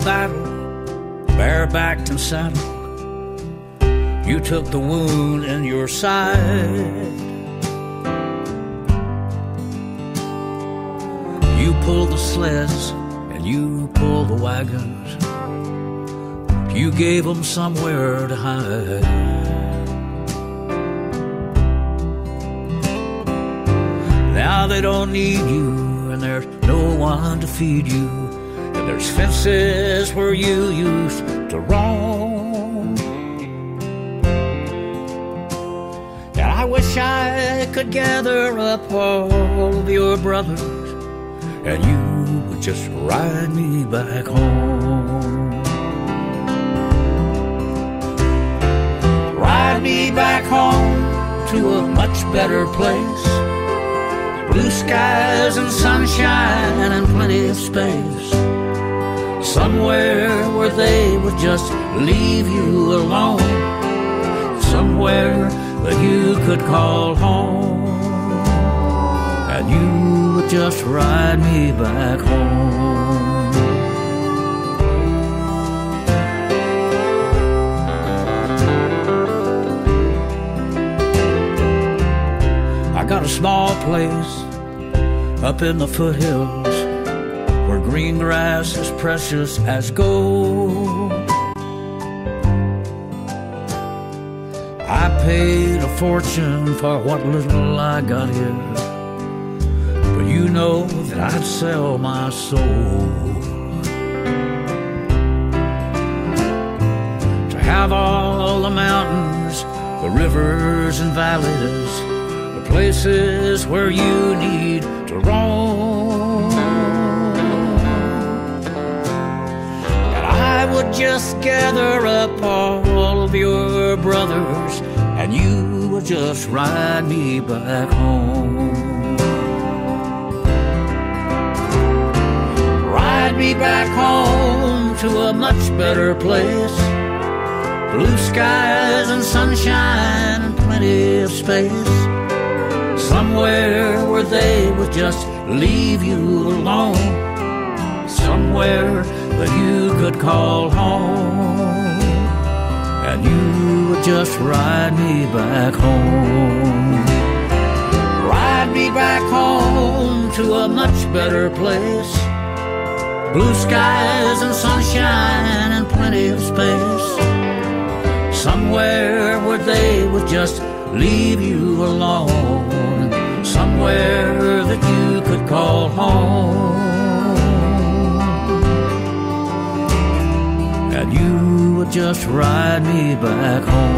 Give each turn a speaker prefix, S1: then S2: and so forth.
S1: battle, barebacked and saddled. You took the wound in your side. You pulled the sleds and you pulled the wagons. You gave them somewhere to hide. Now they don't need you, and there's no one to feed you, and there's fences where you used to roam. And I wish I could gather up all of your brothers, and you would just ride me back home. Ride me back home to a much better place. Blue skies and sunshine and plenty of space. Somewhere where they would just leave you alone. Somewhere that you could call home. And you would just ride me back home. I got a small place up in the foothills where green grass is precious as gold. I paid a fortune for what little I got here, but you know that I'd sell my soul to have all the mountains, the rivers and valleys, places where you need to roam. And I would just gather up all of your brothers, and you would just ride me back home. Ride me back home to a much better place. Blue skies and sunshine and plenty of space. Somewhere where they would just leave you alone. Somewhere that you could call home. And you would just ride me back home. Ride me back home to a much better place. Blue skies and sunshine and plenty of space. Somewhere where they would just leave you alone. Somewhere that you could call home. And you would just ride me back home.